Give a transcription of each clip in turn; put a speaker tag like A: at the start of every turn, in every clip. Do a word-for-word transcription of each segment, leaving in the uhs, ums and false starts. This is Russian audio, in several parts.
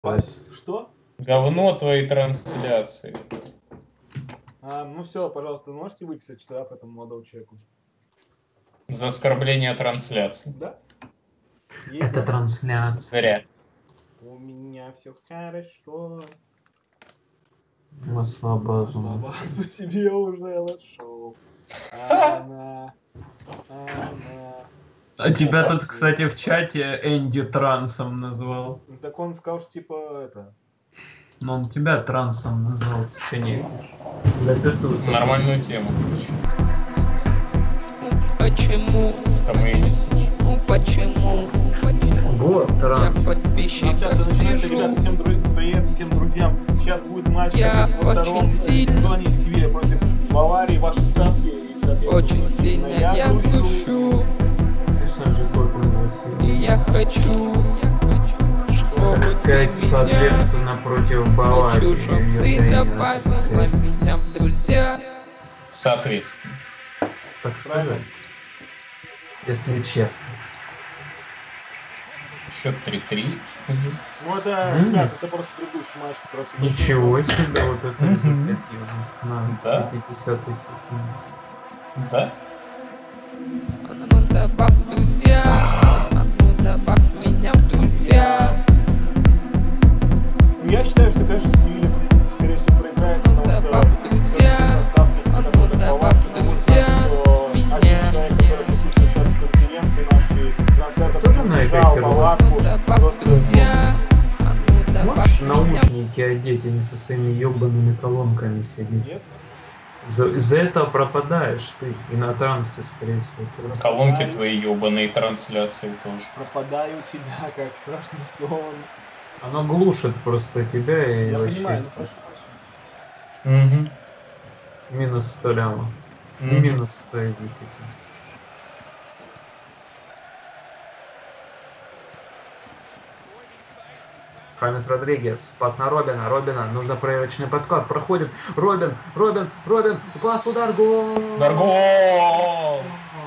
A: Что?
B: Говно твои трансляции.
A: А, ну все, пожалуйста, можете выписать штраф этому молодому человеку?
B: За оскорбление трансляции.
A: Да?
C: Это
A: Есть?
C: трансляция.
B: Зря.
A: У меня все хорошо.
C: На слабазу.
A: Слабазу себе уже нашел. Она, она.
C: А тебя тут, кстати, в чате Энди трансом назвал.
A: Ну, так он сказал, что типа это.
C: Но он тебя трансом назвал, ты что не видишь? Запятую.
B: Нормальную тему.
D: Почему?
B: Там и не слышишь.
D: Почему?
C: Вот, транс.
D: Я подписчиков
A: Трансляция начинается,
D: сижу.
A: ребята, всем дру- привет всем друзьям. Сейчас будет матч
D: Я
A: во втором
D: очень сильно-
A: сезоне Севилья против Баварии. Ваши ставки и, соответственно,
D: Очень сильно я грущу.
C: Конечно же, Тоттенхэм за
D: И
C: Севилью.
D: я хочу, чтобы
C: Так
D: ты
C: сказать,
D: меня,
C: соответственно, против
D: хочу,
C: Баварии.
D: чтоб
C: её
D: ты
C: тренера,
D: добавила меня в друзья.
B: Соответственно.
C: так сказать. Если честно.
B: Счет три-три.
A: Ну это,
C: М.
A: ребят, это просто предыдущий матч. Просто
C: Ничего себе, вот это
B: Мгм.
C: результативность на
B: Да.
C: пятидесятой секунде.
B: Да?
D: А ну добавь в друзья. А ну добавь меня в друзья.
A: Ну, я считаю, что, конечно, Севилья тут, скорее всего, проиграет,
D: Ну,
A: потому что
D: добавь в друзья.
A: всё-таки со ставки
D: А ну,
A: какой-то
D: добавь
A: Баварки,
D: в
A: на мой
D: друзья.
A: взгляд, что
D: Меня.
A: один человек, который присутствует сейчас в конференции нашей трансляторской,
C: Тоже на
A: убежал
C: эпике
A: Баварку.
D: Ну добавь в
A: Просто
D: друзья. А ну добавь
C: Можешь
D: меня.
C: наушники одеть, а не со своими ебаными колонками сидеть?
A: нет.
C: За- Из-за этого пропадаешь ты. И на трансе, скорее всего. тоже.
B: Колонки твои ебаные трансляции тоже.
A: Пропадаю у тебя, как страшный сон.
C: Оно глушит просто тебя и
A: Я
C: вообще
A: понимаю, ну
C: спишь.
A: прошу.
B: Угу.
C: Минус сто ляма.
B: Мгм.
C: Минус сто из десяти. Хамес Родригес. Пас на Робина. Робина. Нужно проверочный подкат. Проходит. Робин. Робин. Робин. Пас, удар. Гол.
B: Дарго!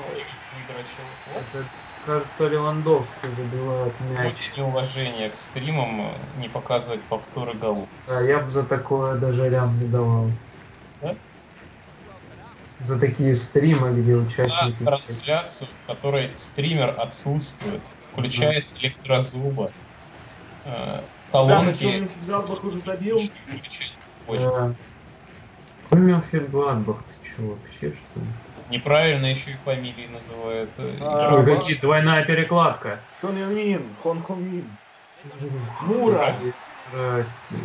C: Это, кажется, Левандовский забивает мяч.
B: Очень неуважение к стримам не показывать повторы голов.
C: Да, я бы за такое даже лям не давал.
B: Да?
C: За такие стримы, где
B: На
C: участники...
B: трансляцию, в которой стример отсутствует, включает электрозуба, э,
A: Да, на
B: колонки.
A: чем Гладбах уже забил.
C: Да. Какой Мюнхен-Гладбах? Ты чё, вообще, что ли?
B: Неправильно еще и фамилии называют. э,
A: А,
C: Ой,
B: игроков.
C: какие двойная перекладка.
A: Сон Ян Мин, Хон Хон Мин. Мура.
C: Здрасте.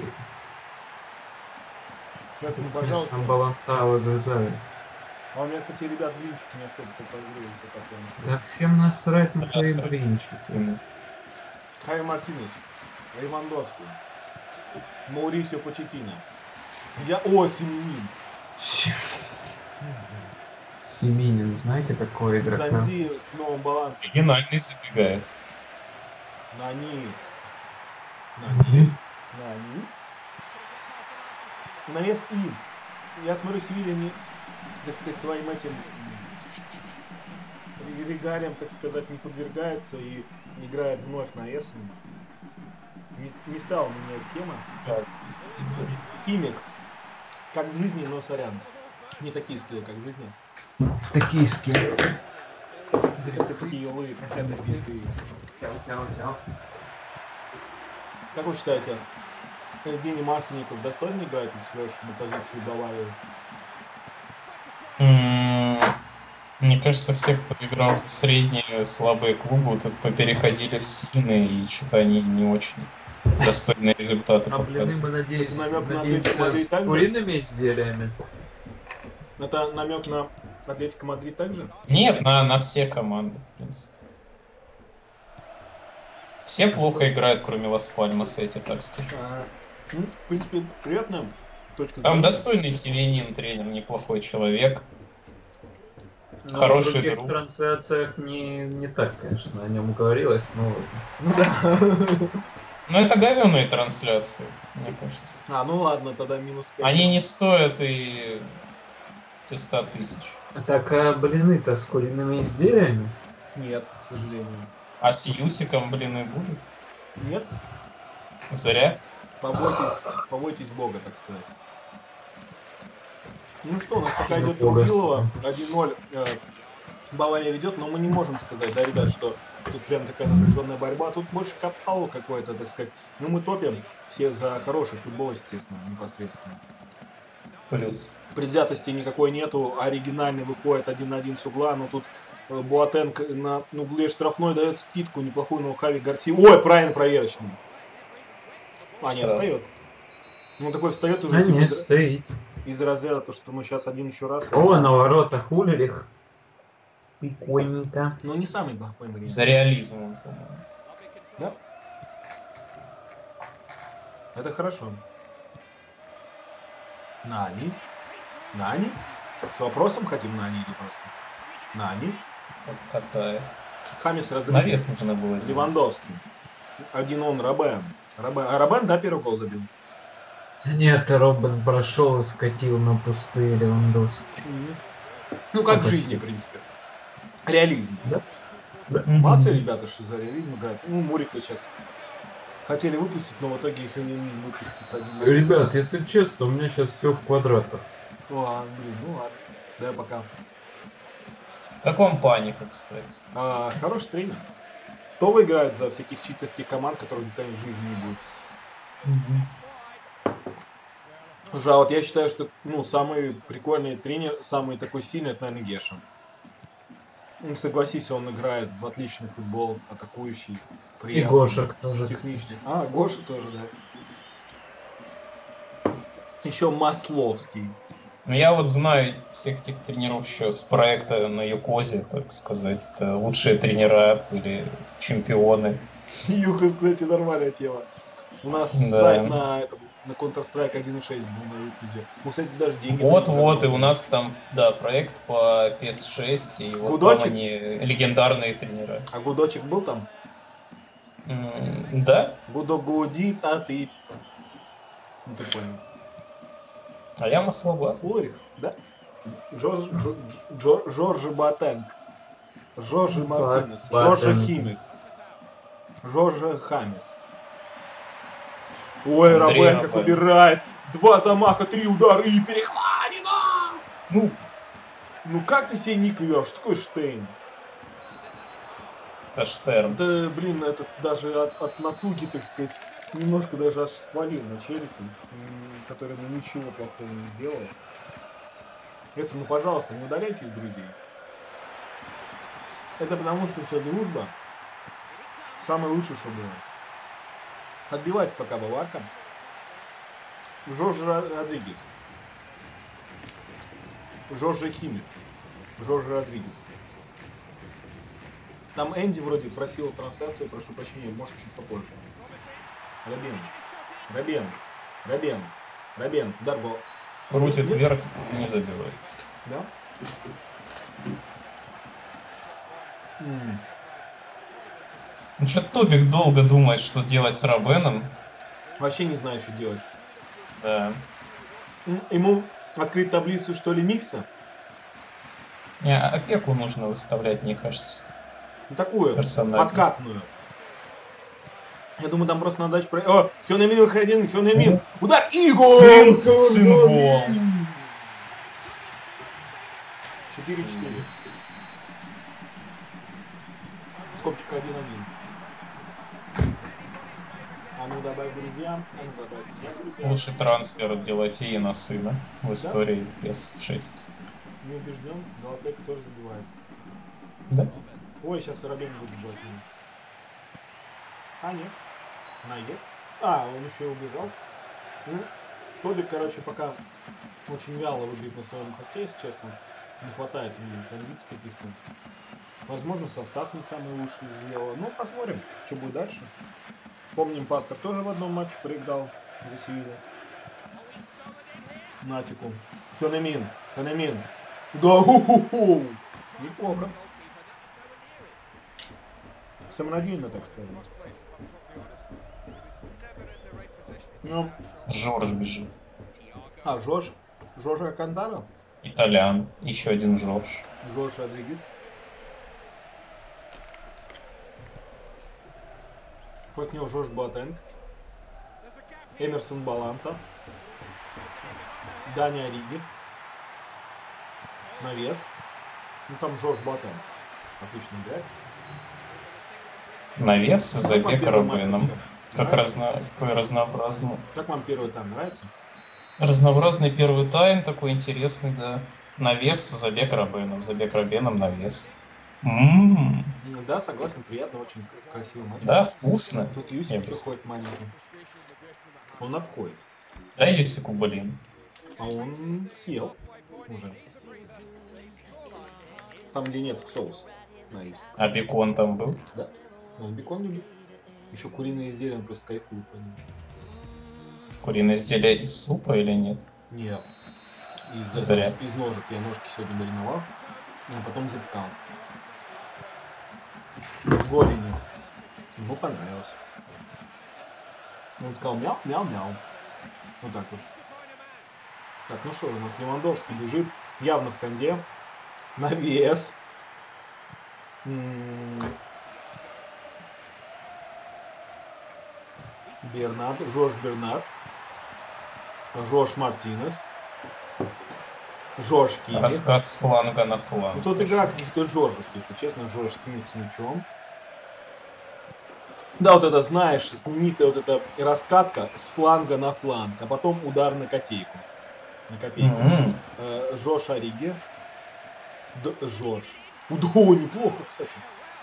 A: Как ну,
C: Конечно,
A: пожалуйста.
C: Баланта выгрызали.
A: А у меня, кстати, ребят, блинчики не особо попадают.
C: Да всем насрать на
B: Да,
C: твои
B: насрать.
C: блинчики.
B: М.
A: Хай Мартинес, Левандовский, Маурисио Почеттино. Я... О, Семенин.
C: Семенин, знаете такой игрок? да?
A: Занзи с новым балансом.
B: Оригинальный забегает.
A: Нани. Нани. Нани. Навес И. Я смотрю, Севилья не, так сказать, своим этим м, регариям, так сказать, не подвергается и играет вновь на С. Не, не стала менять схема.
B: Так.
A: Химик. Как в жизни, но сорян. Не такие скиллы, как в жизни.
C: Токийский.
A: Это скиллы, это биты. Как вы считаете, Евгений Масленников достойно играет в Флэш на позиции Баварии?
B: М, Мне кажется, все, кто играл за средние слабые клубы, вот это попереходили в сильные, и что-то они не очень достойные результаты
C: А блины
B: показывают.
C: мы надеемся,
A: Это намек на
C: надеемся
A: Атлетико Мадрид
C: с
A: также?
C: куриными изделиями.
A: Это намек на Атлетико Мадрид также?
B: Нет, на, на все команды, в принципе. Все плохо играют, кроме Лас-Пальмаса, я тебе так скажу.
A: А, ну, в принципе, приятная точка
B: Там
A: зрения.
B: достойный Севенин, тренер, неплохой человек.
C: Но
B: Хороший
C: в других
B: друг.
C: трансляциях не, не так, конечно, о нем говорилось, но
A: Ну да.
B: Но это говёные трансляции, мне кажется.
A: А, ну ладно, тогда минус пять.
B: Они не стоят и ста тысяч.
C: так а блины-то с куриными изделиями?
A: Нет, к сожалению.
B: А с Юсиком, блин, и будут.
A: Нет?
B: Зря.
A: Побойтесь, побойтесь Бога, так сказать. Ну что, у нас пока
C: Ну,
A: идет
C: Бога.
A: Трубилова, один ноль. э, Бавария ведет, но мы не можем сказать, да, ребят, что тут прям такая напряженная борьба. Тут больше капало какое-то, так сказать. Ну, мы топим все за хороший футбол, естественно, непосредственно.
B: Плюс.
A: Предвзятости никакой нету, оригинальный выходит один на один с угла, но тут э, Буатенг на угле штрафной дает скидку неплохую на Хави Гарси. Ой, правильно, проверочный. А, не
B: Штраф.
A: встает. Ну, такой встает уже
C: Да
A: типа,
C: не,
A: из,
C: стоит.
A: из разряда, то, что мы сейчас один еще раз.
C: О, на воротах Ульрих. Прикольненько.
A: Ну, не самый плохой вариант.
B: За реализмом, по-моему.
A: Да? Это хорошо. Нани. Нани? С вопросом хотим Нани или просто? Нани.
B: Катает.
A: Хамис
B: Навес
A: Родригес.
B: нужно было делать.
A: Левандовский. Один он, Робен. Робен. А Робен, да, первый гол забил?
C: Нет, Робин прошел и скатил на пустые Левандовский.
A: Ну, как в
C: Почти.
A: жизни, в принципе. Реализм.
C: Да.
A: Молодцы, ребята, что за реализм играют. Ну, Мурика сейчас хотели выпустить, но в итоге их не выпустили с одним.
C: Ребят, если честно, у меня сейчас все в квадратах.
A: Ладно, блин, ну ладно. Да, пока.
B: Как вам паника, кстати?
A: А, хороший тренер. Кто выиграет за всяких читерских команд, которых никогда в жизни не будет? Слушай, а вот я считаю, что ну, самый прикольный тренер, самый такой сильный, это, наверное, Геша. Ну, согласись, он играет в отличный футбол, атакующий,
C: И
A: приятный,
C: Гошек тоже.
A: техничный. А, Гоша тоже, да. Еще Масловский.
B: Ну, я вот знаю всех этих тренеров еще с проекта на Юкозе, так сказать. Это лучшие тренера или чемпионы.
A: Юха, кстати, нормальная тема. У нас
B: Да.
A: сайт на, этом, на Counter-Strike один и шесть был на Юкозе. Мы, кстати, даже деньги...
B: Вот-вот, и у нас там, да, проект по пи эс шесть, и вот
A: Гудочек?
B: там они легендарные тренера.
A: А Гудочек был там?
B: М, Да,
A: Гудок гудит, а ты... Ну, ты понял.
B: а я Маслобас.
A: Улрих, да? Джордж, Джо- Джо- Жоржи Ботенг. Жоржи Мартинес.
C: Ба-
A: Жоржи
C: Ботенг.
A: Химик. Жоржи Хамис. Ой,
B: Андрей
A: Робен как
B: Робен.
A: убирает. Два замаха, три удара и перекладина.
B: Ну,
A: Ну как ты себе ник вешь? Что такое Штейн?
B: это Штерн.
A: Да, блин, это даже от, от натуги, так сказать, немножко даже аж свалил на челике, м, который ну, ничего плохого не сделал. Это, ну, пожалуйста, не удаляйте из друзей. Это потому, что все дружба самое лучшее, что было. Отбивается пока Баварка. Жорж Ро- Родригес. Жорж Химик. Жорж Родригес. Там Энди вроде просил трансляцию, прошу прощения, может чуть попозже. Робен. Робен. Робен. Робен. Удар был.
B: Крутит,
A: Нет?
B: вертит, не забивает.
A: Да? М.
B: Ну что, Тобик долго думает, что делать с Робеном.
A: Вообще не знаю, что делать.
B: Да.
A: М, Ему открыть таблицу, что ли, микса?
B: Не, опеку нужно выставлять, мне кажется.
A: Такую,
B: Персонально.
A: подкатную. Я думаю, там просто надо дать... Про... О, Хёнемин, Хёнемин, Хёнемин. Удар и гол!
B: Сын, сын гол.
A: четыре четыре. Скобчик один один. А ну добавь друзья. А ну добавь друзья.
B: Лучший трансфер от Делафеи на сына в истории пи эс шесть.
A: Не убежден, Голофейка тоже забивает.
B: Да?
A: Ой, сейчас Робен будет забивать. А, нет. Найдет. А, он еще и убежал. Ну, Тобик, короче, пока очень вяло выглядит на своем хосте, если честно. Не хватает ему кондиций каких-то. Возможно, состав не самый лучший сделал. Ну, посмотрим, что будет дальше. Помним, Пастор тоже в одном матче проиграл за Севилью. Натику. Хёнемин. Хёнемин. Да, ху-ху-ху. Неплохо. Самонадеянно, так сказать. Ну,
B: Жорж бежит.
A: а, Жорж? Жорж Акантаро?
B: Итальян. Еще один Жорж.
A: Жорж Родригес. Против него Жорж Ботенг. Эмерсон Баланта. Даня Ориги. Навес. Ну там Жорж Ботен. Отлично играет.
B: Навес,
A: Как вам
B: забег
A: первый матч
B: Робином.
A: вообще?
B: Как
A: Нравится?
B: разно... какой разнообразный.
A: Как вам первый там нравится?
B: Разнообразный первый тайм, такой интересный, да. Навес, забег Робином. Забег Робином, навес. М-м-м.
A: Ну да, согласен, приятно, очень к- красивый матч.
B: Да, вкусно.
A: Тут
B: Я
A: Юсик
B: бы
A: еще
B: с-
A: ходит маленький. Он обходит.
B: Дай Юсику, блин.
A: А он съел уже. Там, где нет соуса на рис.
B: А бекон там был?
A: Да. Он бекон любит. Еще куриные изделия, он просто кайфует по ним.
B: Куриное изделие из супа или нет?
A: Нет. Из,
B: Зря.
A: этого- из ножек. Я ножки сегодня мариновал, а потом запекал. Голенью. Ему понравилось. Он сказал мяу, мяу, мяу. Вот так вот. Так, ну что, у нас Левандовский бежит. Явно в конде. Навес. М, Бернард. Жорж Бернард. Жорж Мартинес. Жорж Кимих.
B: Раскат с фланга на
A: Ну,
B: фланг.
A: тут игра каких-то Жоржев, если честно. Жорж Кимих с мячом. Да, вот это, знаешь, знаменитая вот эта раскатка с фланга на фланг, а потом удар на котейку. На копейку.
B: М-м.
A: Э, Жош Ориги. Д- Жорж. Удо, неплохо, кстати.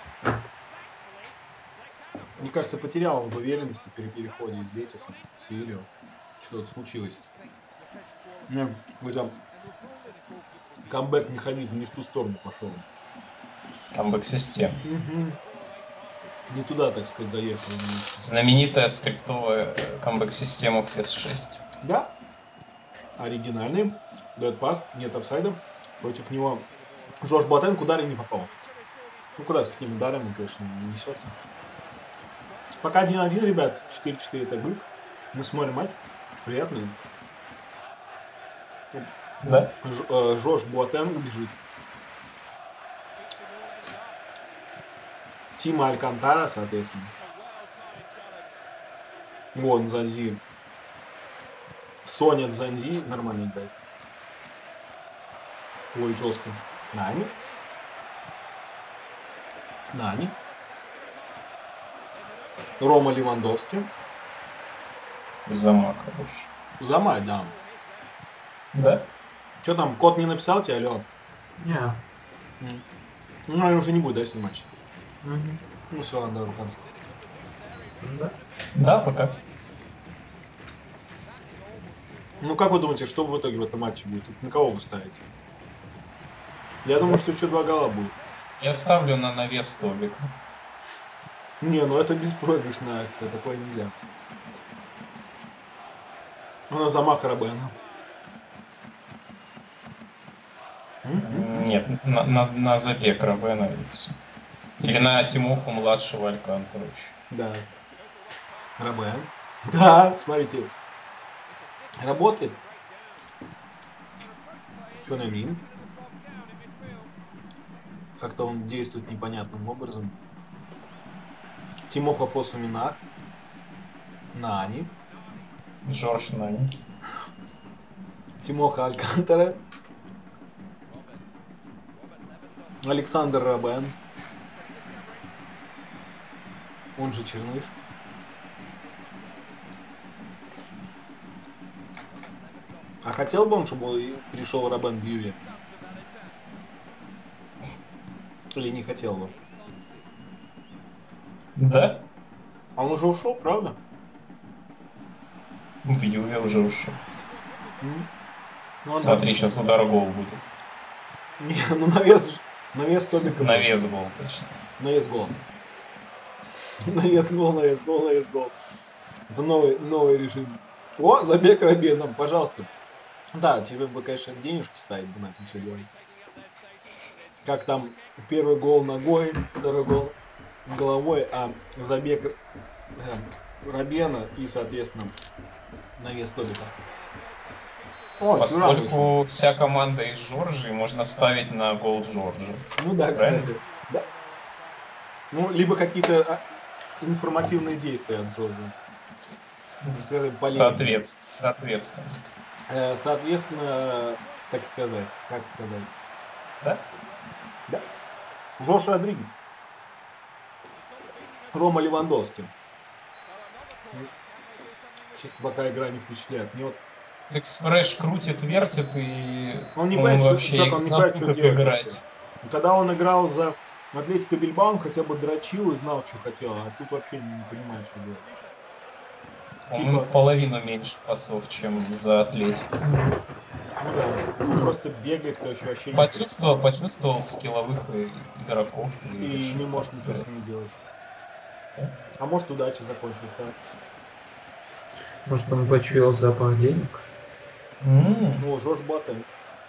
A: Мне кажется, потерял он в уверенности при переходе из Бетиса в Севилью. Что-то случилось. Не, вы там камбэк-механизм не в ту сторону пошел.
B: Камбэк систем.
A: Мгм. Не туда, так сказать, заехал.
B: Знаменитая скриптовая э, камбэк-система в эс шесть.
A: Да. Оригинальный. Дает пас. Нет офсайда. Против него Жорж Ботен к удару не попал. Ну куда с такими ударами, конечно, не несется. Пока один-один, ребят. четыре-четыре таблик. Мы смотрим матч. Приятный.
B: Да?
A: Ж- э, Жорж Буатенг бежит. Тима Алькантара, соответственно. Вон Занзи. Соня Занзи нормально играет. Ой, жестко. Нани. Нани. Рома Левандовский.
B: Замака больше.
A: Замай, да.
B: Да?
A: Че там, кот не написал тебе, алло?
C: Не.
A: М. Ну, наверное, уже не будет, да, снимать?
C: Мгм.
A: Ну, все, ладно, рука.
C: Да.
B: Да, пока.
A: Ну, как вы думаете, что в итоге в этом матче будет? Тут на кого вы ставите? Я думаю, что еще два гола будет.
B: Я ставлю на навес столика.
A: Не, ну это беспроигрышная акция, такое нельзя. У нас замах Робена. М?
B: Нет, на, на, на забег Робена и всё. Или на Тимоху младшего Алькантаровича.
A: Да. Робен. Да, смотрите. Работает. Хёнэмин. Как-то он действует непонятным образом. Тимоха Фосуминах. Нани.
B: Джордж Нани.
A: Тимоха Алькантара. Александр Робен. Он же Черныш. А хотел бы он, чтобы перешел Робен в Юве? Или не хотел бы?
B: Да?
A: А он уже ушел, правда?
B: В Юве уже ушел.
A: М? Ну, он
B: Смотри, сейчас удар гол будет.
A: там- Не, ну навес, навес только.
B: Навес гол, точно.
A: Навес гол. Навес гол, навес гол, навес гол. Это новый, новый режим. О, забег Робеном, пожалуйста. Да, тебе бы, конечно, денежки ставить бы на это все делать. Как там первый гол ногой, второй гол головой, а забег э, Робена и, соответственно, навес Тобика. О, Тюран вышел.
B: Поскольку вся команда из Джорджии, можно ставить на гол Джорджа.
A: Ну да,
B: Правильно?
A: кстати. Да. Ну, либо какие-то а, информативные действия от Джорджа. скажем, полезный.
B: Соответственно. Соответственно.
A: Э, Соответственно, так сказать, как сказать.
B: Да?
A: Да. Жош Родригес. Рома Левандовский. Чисто пока игра не впечатляет. Мне вот
B: Экспресс крутит, вертит и
A: Он не понимает, что,
B: вообще
A: человек, он не понимает, что
B: забыл, как
A: делать
B: играть.
A: вообще. Когда он играл за Атлетико Бильбао, он хотя бы дрочил и знал, что хотел, а тут вообще не понимает, что делать.
B: Он
A: Типа-
B: в половину меньше пасов, чем за Атлетико.
A: Ну да, он просто бегает, короче, вообще не
B: Почувствовал, почувствовал скилловых и- игроков.
A: и
B: решил
A: не может
B: так
A: ничего
B: играть.
A: с ними делать.
B: Да.
A: А может, удача закончилась, так?
C: Может, он почуял запах денег?
B: М,
A: Ну, Жорж Ботенг.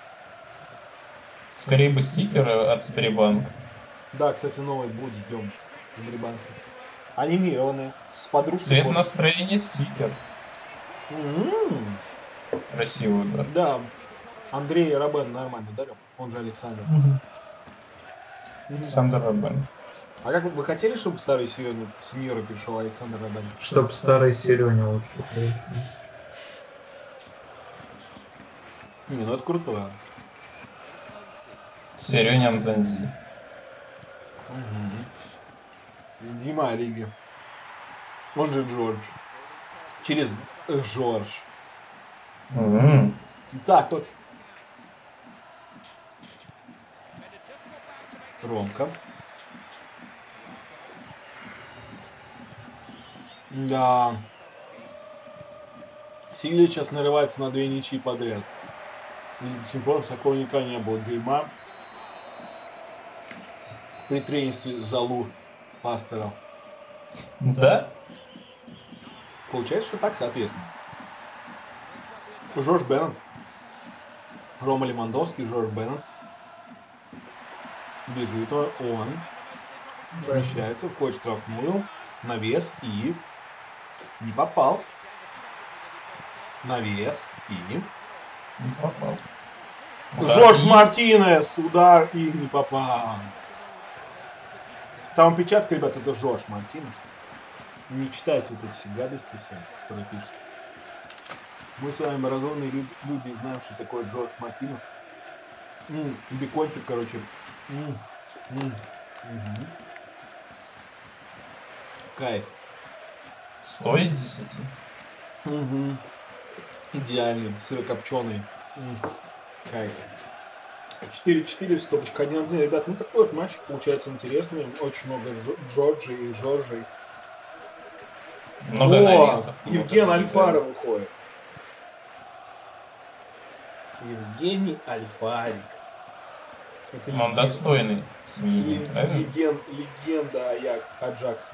B: Скорее бы стикеры от Сбербанка.
A: Да, кстати, новый будет, ждем. В Сбербанке. Анимированный, с подружкой.
B: Цвет
A: кошки.
B: настроения стикер.
A: М,
B: Красивый, да.
A: Да, Андрей Робен нормально дарил, он же Александр.
B: Александр Робен.
A: А как вы- вы хотели, чтобы в старый сеньор, сеньоры пришел Александр Робен?
C: Чтоб старый Серёня лучше приехал.
A: Не, ну это круто.
B: Серёнян Занзи.
A: Угу. Дима Ориги. Он же Джордж. Через э, Жорж.
B: М,
A: Так вот. Ромка. Да. Сильвия сейчас нарывается на две ничьи подряд. Лига чемпионов такого никогда не было. Дерьма. При тренерстве Залу Пастера.
B: Да?
A: Получается, что так, соответственно. Жорж Беннет. Рома Левандовский, Жорж Беннет. Бежит он. он Смещается, входит в штрафную. Навес и... Не попал. Навес и...
B: Не попал.
A: Жорж
B: Да, и-
A: Мартинес! Удар и не попал. Там печатка, ребят, это Жорж Мартинес. Не читайте вот эти все гадости все, которые пишут. Мы с вами разумные лю- люди и знаем, что такое Джордж Мартинес. М, бекончик, короче. М, м, мгм. Кайф.
B: сто из десяти.
A: Мгм. Идеальный, сырокопченый. М, Кайф. четыре четыре в скобочках один один. Ребят, ну такой вот матч получается интересный. Очень много Джо- Джорджи и Жоржей.
B: Много
A: О,
B: нарезов. много
A: Евген
B: залетает.
A: Альфаров выходит. Евгений Альфарик. Это
B: Он
A: леген-
B: достойный сменить,
A: ле-
B: правильно?
A: леген- легенда Аякс, Аджакса.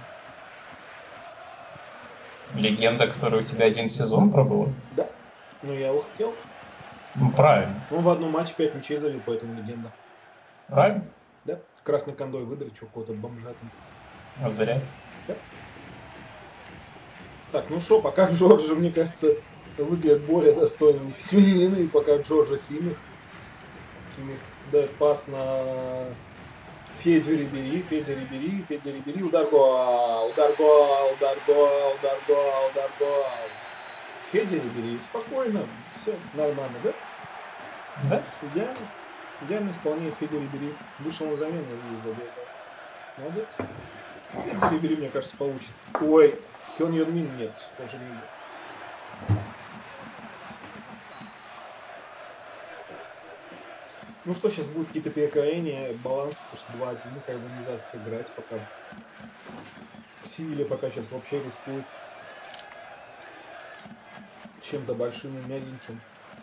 B: Легенда, которая у тебя один сезон пробыла?
A: Да, но я его хотел.
B: Ну, правильно.
A: Он в одном матче пять мячей забил, поэтому легенда.
B: Правильно?
A: Да, красной кондой выдрочил какого-то бомжа там.
B: А зря.
A: Так, ну что, пока Джорджа, мне кажется, выглядит более достойным семьянина, и пока Джорджа Химих. Химих дает пас на Федю Рибери, Федя Рибери, Федя Рибери, удар гол, удар гол, удар гол, удар гол, удар гол. Федя Рибери, спокойно, все нормально, да?
B: Да?
A: Идеально. Идеально исполняет Федя Рибери. Вышел на замену и забил. Молодец. Федя Рибери, мне кажется, получит. Ой, Хён Йон Мин нет, уже не идет. Ну что, сейчас будут какие-то перекроения, баланс, потому что два один, как бы нельзя так играть пока. Севилья пока сейчас вообще рискует чем-то большим и мягеньким.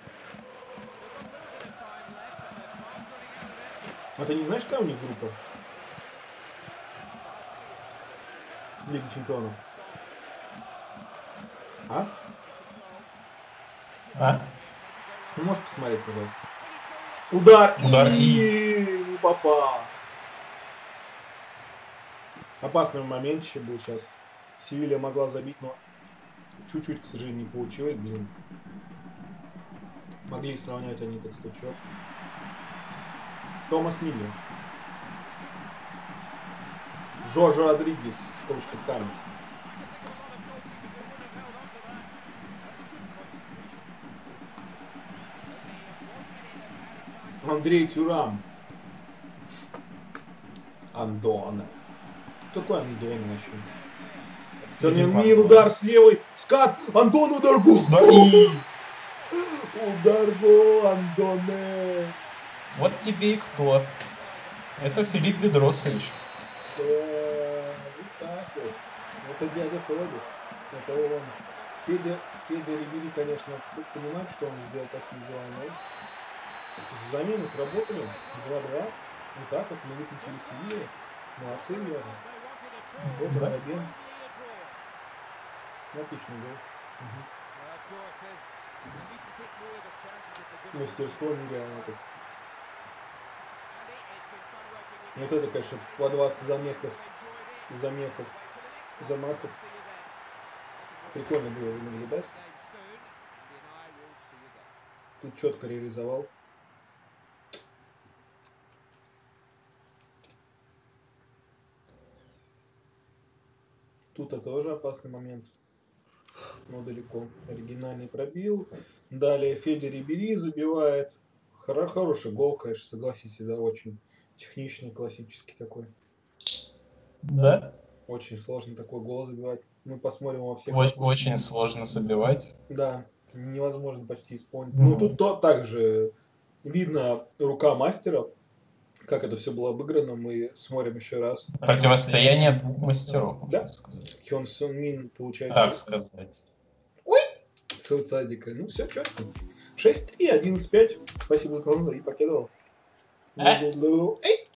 A: А ты не знаешь, какая у них группа? Лига чемпионов. А?
B: А?
A: Ну, можешь посмотреть, пожалуйста. Удар!
B: Удар
A: и не попал. Опасный момент еще был сейчас. Севилья могла забить, но чуть-чуть, к сожалению, не получилось, блин. Могли сравнять они, так сказать, счет. Томас Миллер. Жорж Родригес, в скобочках Хамис. Андрей Тюрам. Андоне. Кто такой Андоне вообще? Мин, удар с левой. Скат. Антон, удар гол.
B: Да и...
A: Удар гол, Андоне.
B: Вот тебе и кто. Это Филипп Бедросович.
A: Да, вот так вот. Это дядя Тоби. Это он. Федя, Федя Рибери, конечно, понимает, что он сделал такие дела, но замены сработали. два-два. Вот так вот мы выключили Севилью. Молодцы, верно. Вот
B: Да.
A: Робин. Отличный гол. Угу. Мастерство нереальное, так сказать. Вот это, конечно, по двадцать замехов, замехов, замахов. Прикольно было наблюдать. Тут четко реализовал. Тут это тоже опасный момент. Но далеко. Оригинальный пробил. Далее Федя Рибери забивает. Хоро- хороший гол, конечно, согласитесь, да, очень техничный, классический такой.
B: Да.
A: Очень сложно такой гол забивать. Мы посмотрим во всех.
B: Очень, очень сложно забивать.
A: Да, невозможно почти исполнить.
B: Ну.
A: Ну, тут то, также видно рука мастера, как это все было обыграно. Мы смотрим еще раз.
B: Противостояние двух мастеров, можно
A: Да.
B: сказать.
A: Хён Сон Мин, получается,
B: Так сказать.
A: с аутсайдика. Ну, все четко. шесть три, одиннадцать пять. Спасибо за просмотр и покидывал.
B: А?
A: Эй!